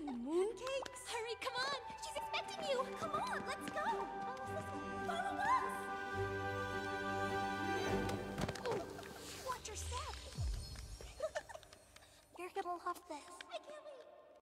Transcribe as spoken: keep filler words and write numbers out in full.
mooncakes? Hurry, come on! She's expecting you! Come on, let's go! Follow us! Watch your step! You're gonna love this. I can't